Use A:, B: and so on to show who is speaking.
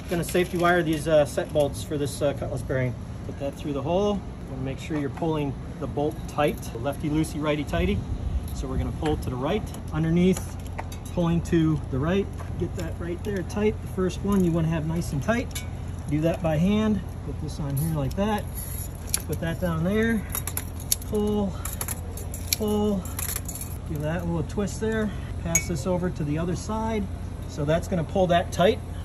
A: Going to safety wire these set bolts for this cutlass bearing. Put that through the hole and make sure you're pulling the bolt tight. Lefty loosey, righty tighty. So we're going to pull to the right. Underneath, pulling to the right. Get that right there tight. The first one you want to have nice and tight. Do that by hand. Put this on here like that. Put that down there. Pull, pull. Give that a little twist there. Pass this over to the other side. So that's going to pull that tight.